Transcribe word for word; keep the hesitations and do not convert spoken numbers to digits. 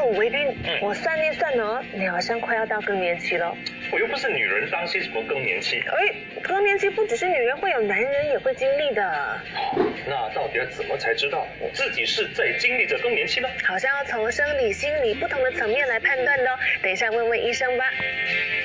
哦，维斌， 嗯我算一算哦，你好像快要到更年期了。 我又不是女人，当心什么更年期？ 哎，更年期不只是女人会有，男人也会经历的。 那到底要怎么才知道我自己是在经历着更年期呢？ 好像要从生理、心理不同的层面来判断的哦。等一下问问医生吧。